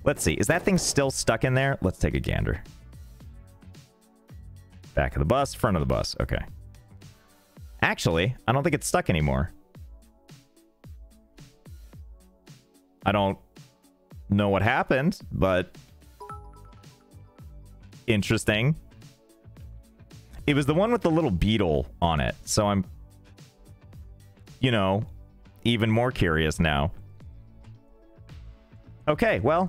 Let's see. Is that thing still stuck in there? Let's take a gander. Back of the bus, front of the bus. Okay. Actually, I don't think it's stuck anymore. I don't know what happened, but interesting. It was the one with the little beetle on it, so I'm, you know, even more curious now. Okay, well,